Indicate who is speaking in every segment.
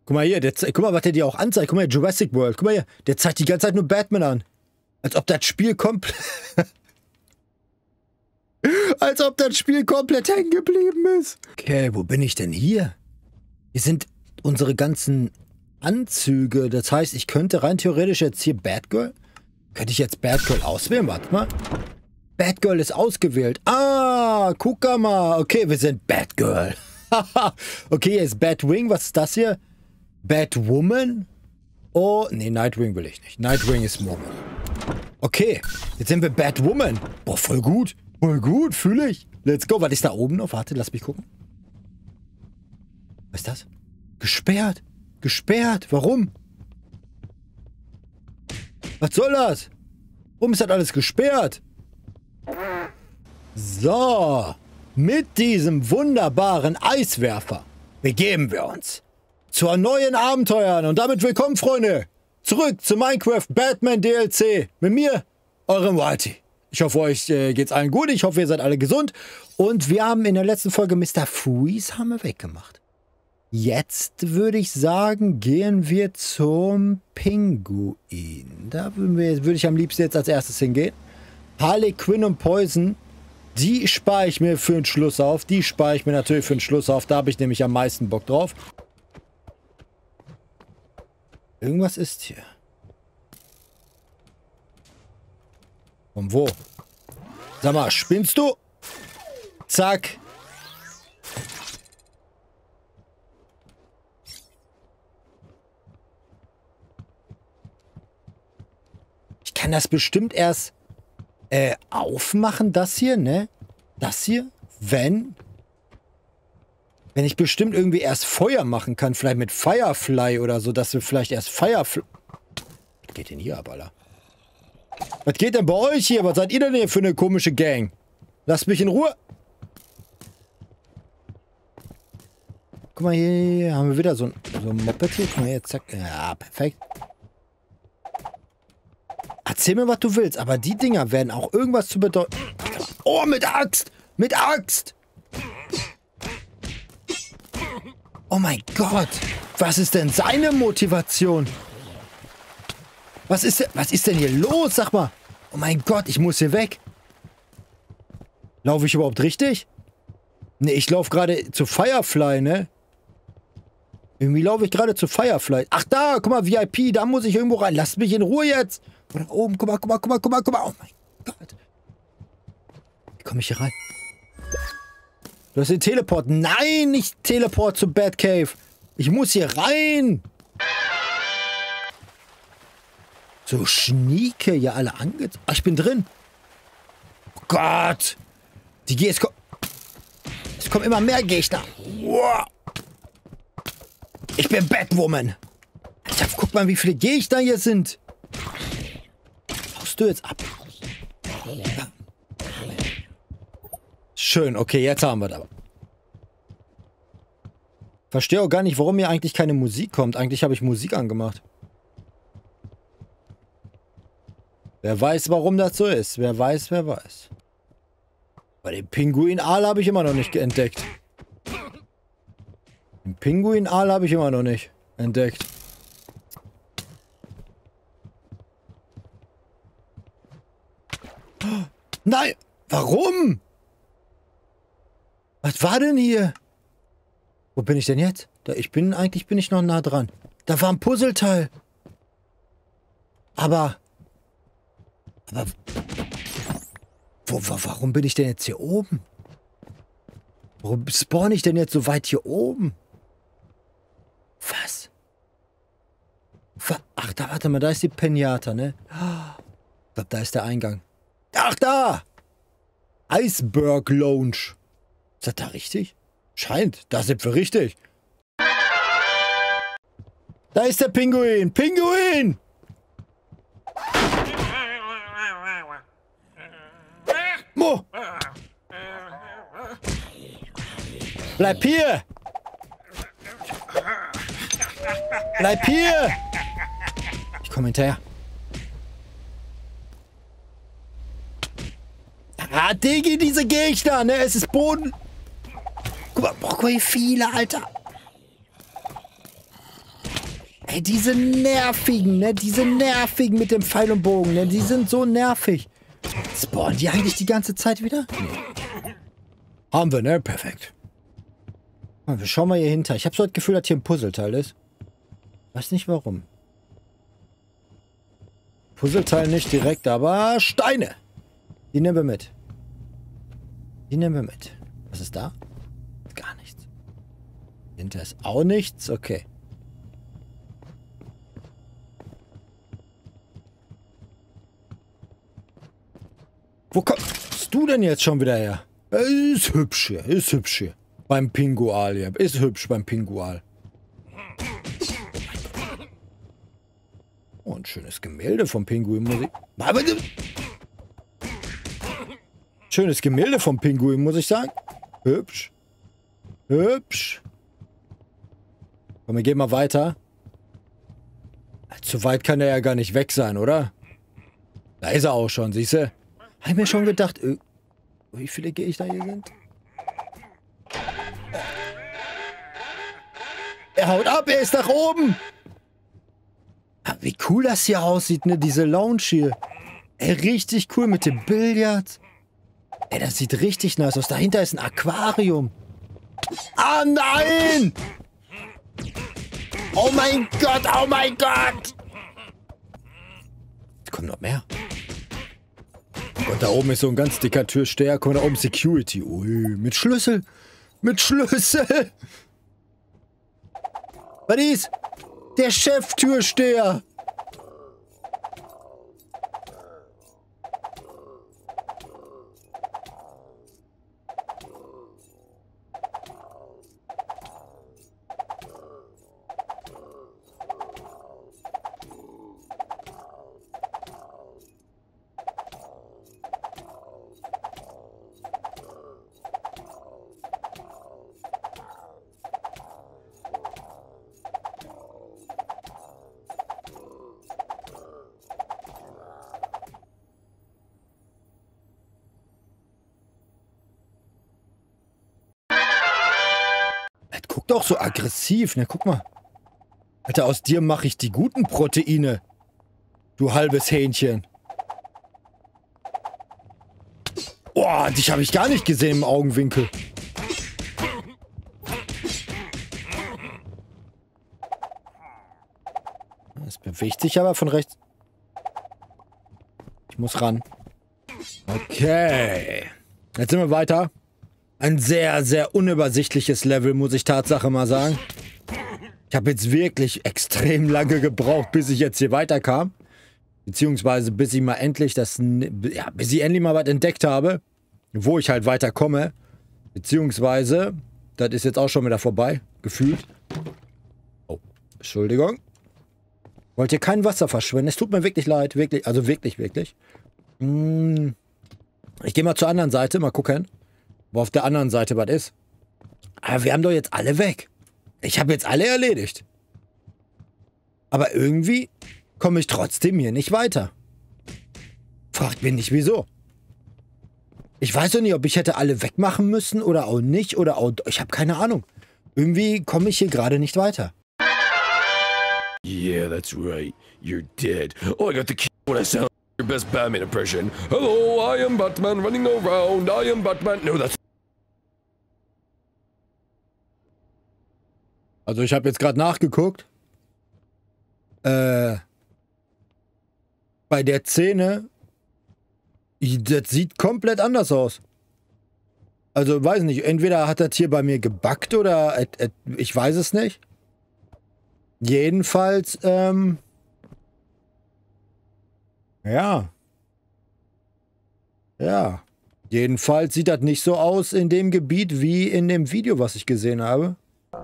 Speaker 1: Guck mal hier, guck mal, was der dir auch anzeigt. Guck mal hier, Jurassic World. Guck mal hier, der zeigt die ganze Zeit nur Batman an. Als ob das Spiel komplett... Als ob das Spiel komplett hängen geblieben ist. Okay, wo bin ich denn hier? Hier sind unsere ganzen Anzüge. Das heißt, ich könnte rein theoretisch jetzt hier Batgirl... Könnte ich jetzt Batgirl auswählen? Warte mal. Batgirl ist ausgewählt. Ah, guck mal. Okay, wir sind Batgirl. Okay, hier ist Batwing. Was ist das hier? Batwoman? Oh, nee, Nightwing will ich nicht. Nightwing ist Woman. Okay, jetzt sind wir Batwoman. Boah, voll gut. Voll gut, fühle ich. Let's go. Was ist da oben noch? Warte, lass mich gucken. Was ist das? Gesperrt. Gesperrt. Warum? Was soll das? Warum ist das alles gesperrt? So. Mit diesem wunderbaren Eiswerfer begeben wir uns zu neuen Abenteuern. Und damit willkommen, Freunde, zurück zu Minecraft Batman DLC. Mit mir, eurem Whitey. Ich hoffe, euch geht's allen gut. Ich hoffe, ihr seid alle gesund. Und wir haben in der letzten Folge Mr. Freeze haben wir weggemacht. Jetzt würde ich sagen, gehen wir zum Pinguin. Da würde ich am liebsten jetzt als erstes hingehen. Harley Quinn und Poison, die spare ich mir für den Schluss auf. Die spare ich mir natürlich für den Schluss auf. Da habe ich nämlich am meisten Bock drauf. Irgendwas ist hier. Und wo? Sag mal, spinnst du? Zack. Ich kann das bestimmt erst aufmachen, das hier, ne? Das hier, wenn ich bestimmt irgendwie erst Feuer machen kann, vielleicht mit Firefly oder so, dass wir vielleicht erst Firefly... Was geht denn hier ab, Alter? Was geht denn bei euch hier? Was seid ihr denn hier für eine komische Gang? Lasst mich in Ruhe. Guck mal, hier haben wir wieder so ein Moped hier. Guck mal hier, zack. Ja, perfekt. Erzähl mir, was du willst, aber die Dinger werden auch irgendwas zu bedeuten... Oh, mit Axt! Mit Axt! Oh mein Gott! Was ist denn seine Motivation? Was ist denn hier los? Sag mal! Oh mein Gott, ich muss hier weg! Laufe ich überhaupt richtig? Ne, ich laufe gerade zu Firefly, ne? Irgendwie laufe ich gerade zu Firefly. Ach da, guck mal, VIP, da muss ich irgendwo rein. Lasst mich in Ruhe jetzt! Oder oben, guck mal. Oh mein Gott. Wie komme ich hier rein? Du hast den Teleport. Nein, nicht Teleport zu Batcave. Ich muss hier rein. So schnieke, ja alle angezogen. Ach, ich bin drin. Oh Gott. Es kommen immer mehr Gegner. Wow. Ich bin Batwoman. Alter, guck mal, wie viele Gegner hier sind. Haust du jetzt ab? Ja. Schön, okay, jetzt haben wir das aber. Verstehe auch gar nicht, warum hier eigentlich keine Musik kommt. Eigentlich habe ich Musik angemacht. Wer weiß, warum das so ist. Wer weiß, wer weiß. Bei dem Pinguin-Aal habe ich immer noch nicht entdeckt. Den Pinguin-Aal habe ich immer noch nicht entdeckt. Nein! Warum? Was war denn hier? Wo bin ich denn jetzt? Eigentlich bin ich noch nah dran. Da war ein Puzzleteil. Aber warum bin ich denn jetzt hier oben? Warum spawn ich denn jetzt so weit hier oben? Was? Ach, warte mal, da ist die Pinata, ne? Ich glaube, da ist der Eingang. Ach, da! Iceberg Lounge. Ist das da richtig? Scheint, da sind wir richtig. Da ist der Pinguin. Pinguin! Mo! Bleib hier! Bleib hier! Ich komme hinterher. Ah, Diggi, diese Gegner, ne? Es ist Boden. Guck mal, wie viele, Alter. Ey, diese nervigen, ne? Diese nervigen mit dem Pfeil und Bogen, ne? Die sind so nervig. Spawnen die eigentlich die ganze Zeit wieder? Nee. Haben wir, ne? Perfekt. Wir schauen mal hier hinter. Ich habe so das Gefühl, dass hier ein Puzzleteil ist. Weiß nicht warum. Puzzleteil nicht direkt, aber Steine. Die nehmen wir mit. Die nehmen wir mit. Was ist da? Gar nichts. Hinter ist auch nichts. Okay. Wo kommst du denn jetzt schon wieder her? Ist hübsch hier. Ist hübsch hier. Beim Pingual hier. Ist hübsch beim Pingual. Oh, ein schönes Gemälde vom Pinguin, muss ich... Schönes Gemälde vom Pinguin, muss ich sagen. Hübsch. Hübsch. Komm, wir gehen mal weiter. Zu weit kann er ja gar nicht weg sein, oder? Da ist er auch schon, siehst du? Hab ich mir schon gedacht, wie viele Gegner hier sind? Er haut ab, er ist nach oben. Wie cool das hier aussieht, ne? Diese Lounge hier. Ey, richtig cool mit dem Billard. Ey, das sieht richtig nice aus. Dahinter ist ein Aquarium. Ah, nein! Oh mein Gott, oh mein Gott! Es kommt noch mehr. Und da oben ist so ein ganz dicker Türsteher. Guck mal, da oben Security. Ui, mit Schlüssel. Mit Schlüssel. Was ist? Der Cheftürsteher. Guck doch so aggressiv, ne? Guck mal. Alter, aus dir mache ich die guten Proteine. Du halbes Hähnchen. Boah, dich habe ich gar nicht gesehen im Augenwinkel. Es bewegt sich aber von rechts. Ich muss ran. Okay. Jetzt sind wir weiter. Ein sehr, sehr unübersichtliches Level, muss ich Tatsache mal sagen. Ich habe jetzt wirklich extrem lange gebraucht, bis ich jetzt hier weiterkam. Beziehungsweise bis ich mal endlich bis ich endlich mal was entdeckt habe, wo ich halt weiterkomme. Beziehungsweise, das ist jetzt auch schon wieder vorbei, gefühlt. Oh, Entschuldigung. Wollt ihr kein Wasser verschwenden? Es tut mir wirklich leid, wirklich, also wirklich, wirklich. Ich gehe mal zur anderen Seite, mal gucken, wo auf der anderen Seite was ist. Aber wir haben doch jetzt alle weg. Ich habe jetzt alle erledigt. Aber irgendwie komme ich trotzdem hier nicht weiter. Fragt mich nicht, wieso. Ich weiß doch nicht, ob ich hätte alle wegmachen müssen oder auch nicht. Oder auch... Ich habe keine Ahnung. Irgendwie komme ich hier gerade nicht weiter.
Speaker 2: Yeah, that's right. You're dead. Oh, I got the key when I sound your best Batman impression. Hello, I am Batman running around. I am Batman. No, that's...
Speaker 1: Also ich habe jetzt gerade nachgeguckt. Bei der Szene, das sieht komplett anders aus. Also weiß nicht, entweder hat das hier bei mir gebuggt oder ich weiß es nicht. Jedenfalls, ja. Ja. Jedenfalls sieht das nicht so aus in dem Gebiet wie in dem Video, was ich gesehen habe.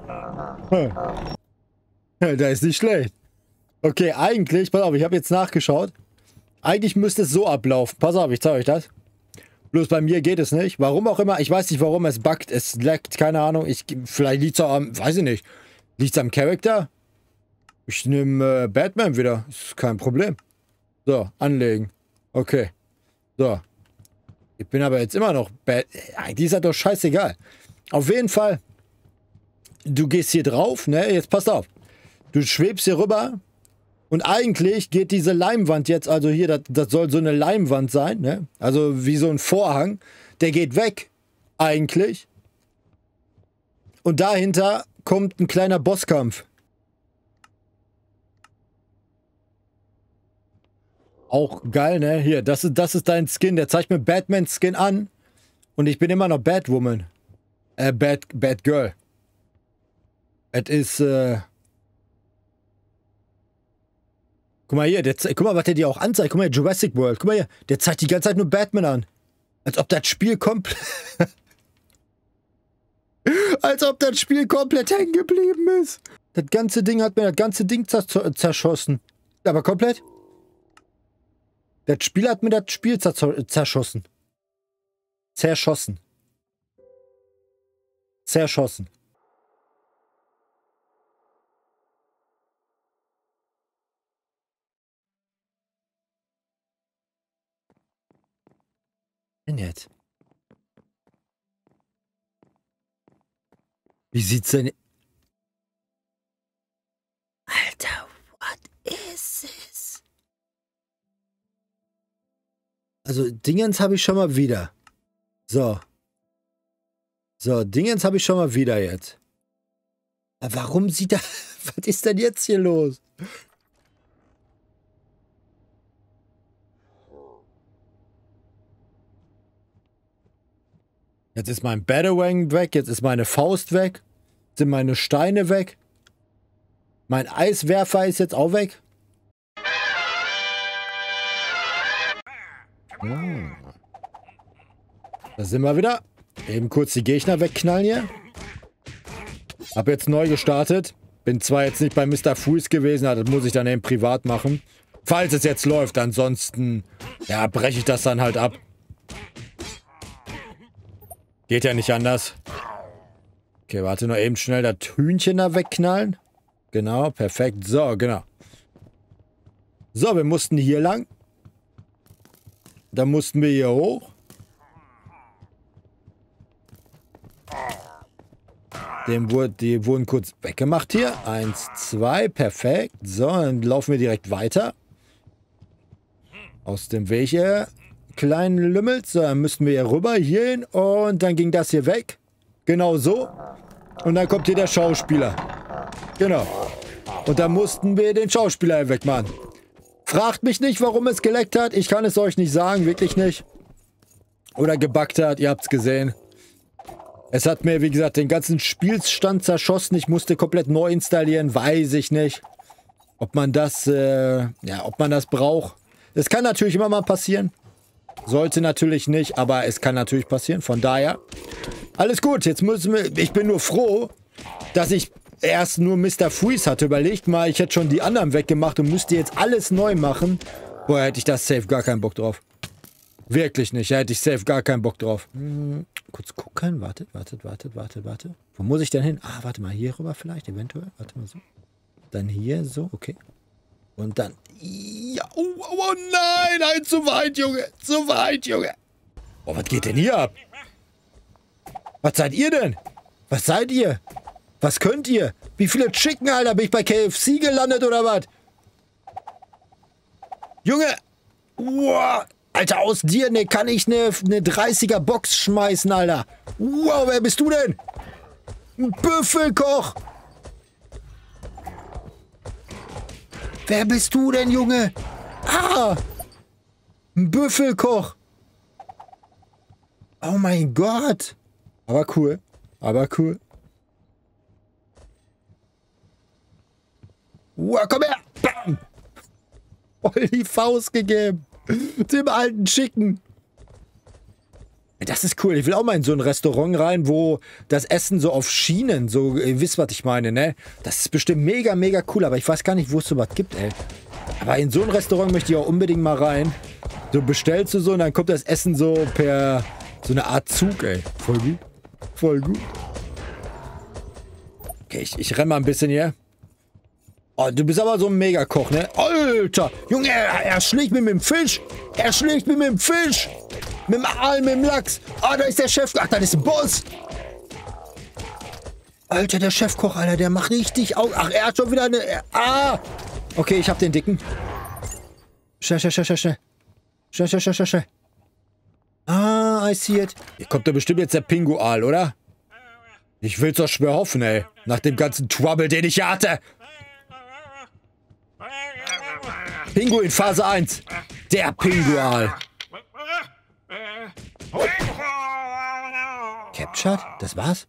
Speaker 1: Ja, da ist nicht schlecht. Okay, eigentlich, pass auf, ich habe jetzt nachgeschaut. Eigentlich müsste es so ablaufen. Pass auf, ich zeige euch das. Bloß bei mir geht es nicht. Warum auch immer, ich weiß nicht, warum es buggt, es leckt, keine Ahnung. Vielleicht liegt es auch am, weiß ich nicht. Liegt es am Charakter? Ich nehme Batman wieder. Ist kein Problem. So, anlegen. Okay. So. Ich bin aber jetzt immer noch Eigentlich ist das doch scheißegal. Auf jeden Fall. Du gehst hier drauf, ne? Jetzt passt auf. Du schwebst hier rüber und eigentlich geht diese Leimwand jetzt, also hier, das soll so eine Leimwand sein, ne? Also wie so ein Vorhang, der geht weg, eigentlich. Und dahinter kommt ein kleiner Bosskampf. Auch geil, ne? Hier, das ist dein Skin, der zeigt mir Batman-Skin an und ich bin immer noch Batwoman. Batgirl. Es ist, guck mal hier, guck mal, was der dir auch anzeigt. Guck mal hier, Jurassic World. Guck mal hier, der zeigt die ganze Zeit nur Batman an. Als ob das Spiel komplett... Als ob das Spiel komplett hängen geblieben ist. Das ganze Ding hat mir das ganze Ding zerschossen. Aber komplett. Das Spiel hat mir das Spiel zerschossen. Zerschossen. Zerschossen. Denn jetzt? Wie sieht's denn... Alter, what is this? Also, Dingens habe ich schon mal wieder. So. So, Dingens habe ich schon mal wieder jetzt. Aber warum sieht er... Was ist denn jetzt hier los? Jetzt ist mein Batarang weg, jetzt ist meine Faust weg, sind meine Steine weg. Mein Eiswerfer ist jetzt auch weg. Oh. Da sind wir wieder. Eben kurz die Gegner wegknallen hier. Hab jetzt neu gestartet. Bin zwar jetzt nicht bei Mr. Freeze gewesen, aber das muss ich dann eben privat machen. Falls es jetzt läuft, ansonsten, ja, breche ich das dann halt ab. Geht ja nicht anders. Okay, warte nur eben schnell das Hühnchen da wegknallen. Genau, perfekt. So, genau. So, wir mussten hier lang. Dann mussten wir hier hoch. Die wurden kurz weggemacht hier. 1, 2, perfekt. So, dann laufen wir direkt weiter. Aus dem Weg hier. Kleinen Lümmels. So, dann müssten wir hier rüber, hier hin. Und dann ging das hier weg. Genau so. Und dann kommt hier der Schauspieler. Genau. Und dann mussten wir den Schauspieler wegmachen. Fragt mich nicht, warum es geleckt hat. Ich kann es euch nicht sagen, wirklich nicht. Oder gebuggt hat, ihr habt es gesehen. Es hat mir, wie gesagt, den ganzen Spielstand zerschossen. Ich musste komplett neu installieren, weiß ich nicht. Ob man das, ob man das braucht. Es kann natürlich immer mal passieren. Sollte natürlich nicht, aber es kann natürlich passieren. Von daher, alles gut. Jetzt müssen wir, ich bin nur froh, dass ich erst nur Mr. Freeze hatte. Überlegt mal, ich hätte schon die anderen weggemacht und müsste jetzt alles neu machen. Boah, hätte ich das safe gar keinen Bock drauf. Wirklich nicht, da hätte ich safe gar keinen Bock drauf. Kurz gucken, wartet. Wo muss ich denn hin? Ah, warte mal, hier rüber vielleicht, eventuell. Warte mal so. Dann hier, so, okay. Und dann, ja, oh nein, nein, zu weit, Junge, zu weit, Junge. Oh, was geht denn hier ab? Was seid ihr denn? Was seid ihr? Was könnt ihr? Wie viele Chicken, Alter, bin ich bei KFC gelandet oder was? Junge, wow. Alter, aus dir ne, kann ich eine 30er Box schmeißen, Alter. Wow, wer bist du denn? Ein Büffelkoch. Wer bist du denn, Junge? Ah, ein Büffelkoch. Oh mein Gott. Aber cool. Aber cool. Wow, komm her. Bam. Voll die Faust gegeben. Dem alten Chicken. Das ist cool. Ich will auch mal in so ein Restaurant rein, wo das Essen so auf Schienen, so, ihr wisst, was ich meine, ne? Das ist bestimmt mega, mega cool, aber ich weiß gar nicht, wo es sowas gibt, ey. Aber in so ein Restaurant möchte ich auch unbedingt mal rein. So bestellst du so und dann kommt das Essen so per so eine Art Zug, ey. Voll gut. Voll gut. Okay, ich renne mal ein bisschen hier. Oh, du bist aber so ein Megakoch, ne? Alter! Junge, er schlägt mich mit dem Fisch! Er schlägt mich mit dem Fisch! Mit dem Aal, mit dem Lachs! Ah, da ist der Chef! Ach, da ist ein Boss! Alter, der Chefkoch, Alter, der macht richtig auf. Ach, er hat schon wieder eine... Ah! Okay, ich hab den Dicken. Schnell. Schnell. Ah, I see it. Hier kommt doch bestimmt jetzt der Pingual, oder? Ich will's doch schwer hoffen, ey. Nach dem ganzen Trouble, den ich hier hatte. Pinguin Phase 1. Der Pingual. Captured? Das war's?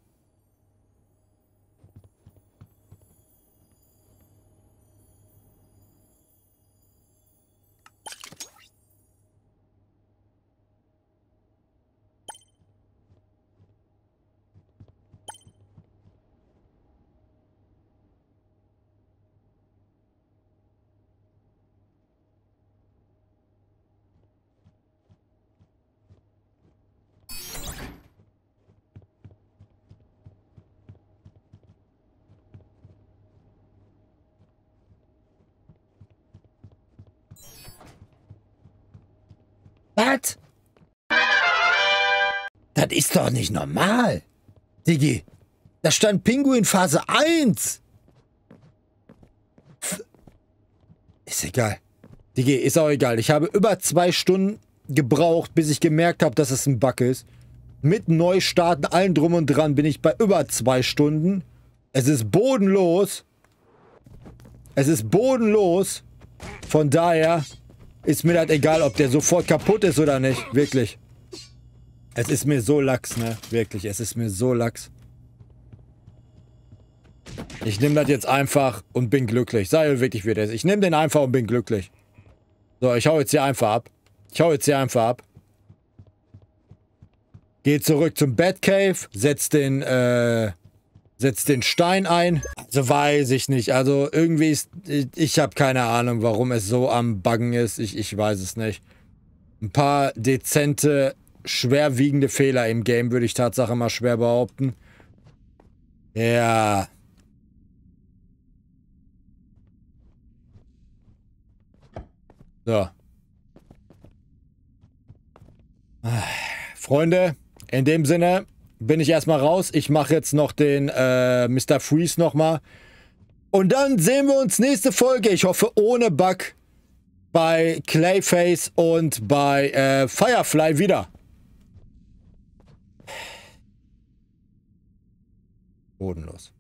Speaker 1: Was? Das ist doch nicht normal. Digi, da stand Pinguin Phase 1. Ist egal. Digi, ist auch egal. Ich habe über 2 Stunden gebraucht, bis ich gemerkt habe, dass es ein Bug ist. Mit Neustarten, allem drum und dran, bin ich bei über 2 Stunden. Es ist bodenlos. Es ist bodenlos. Von daher ist mir das egal, ob der sofort kaputt ist oder nicht. Wirklich. Es ist mir so lax, ne? Wirklich, es ist mir so lax. Ich nehme das jetzt einfach und bin glücklich. Sei wirklich wie das. Ich nehme den einfach und bin glücklich. So, ich hau jetzt hier einfach ab. Geh zurück zum Batcave, setz den Stein ein. Also weiß ich nicht. Also irgendwie ist... Ich habe keine Ahnung, warum es so am Buggen ist. Ich weiß es nicht. Ein paar dezente, schwerwiegende Fehler im Game, würde ich Tatsache mal schwer behaupten. Ja. So. Freunde, in dem Sinne bin ich erstmal raus. Ich mache jetzt noch den Mr. Freeze nochmal. Und dann sehen wir uns nächste Folge. Ich hoffe ohne Bug bei Clayface und bei Firefly wieder. Bodenlos.